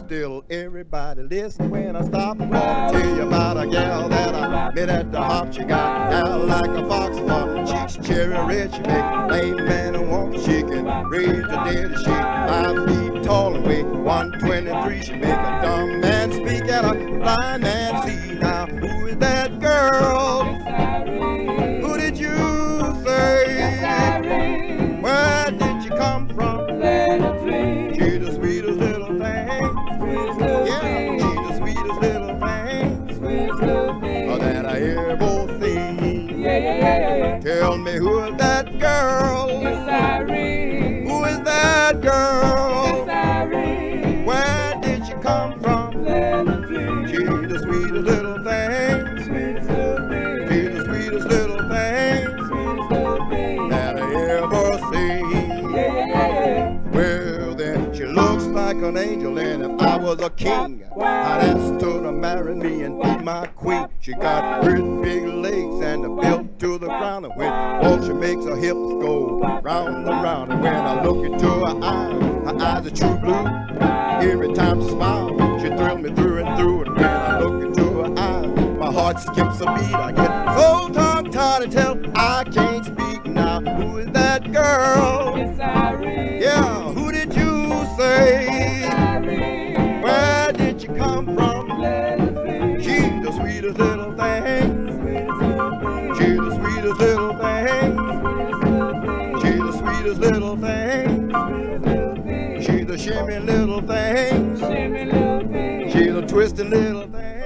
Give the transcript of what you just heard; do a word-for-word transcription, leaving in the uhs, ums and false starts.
still everybody listen when I stop and walk. Tell you about a gal that I met at the hop. She got down like a fox, her cheeks cherry red. She make lame man and woman. She can raise the dead. She five feet tall and weigh one twenty-three. She make a dumb man speak and a blind man see. Now who is that girl? Who did you say? Where did you come from? She's the sweetest little thing. Yeah, she's the sweetest little thing that I ever seen. Tell me who is that girl? Who is that girl? Where did you come from? She's the sweetest little thing. She's the sweetest little thing that I ever seen. Well then, she looks like an angel, and if I was a king, I'd ask her to marry me and be my queen. She got great big legs and a belt to the ground, and when oh, she makes her hips go round and round. And when I look into her eyes, her eyes are true blue. Every time she smiles, she thrills me through and through. And when I look into her eyes, my heart skips a beat. I get so tongue-tied until I can't speak. Now, who is that girl? Yeah, who did you say? Where did you come from? She's the sweetest little thing. She's the sweetest little thing. She's the sweetest little thing. She's the shimmy little thing. She's a twisted little thing.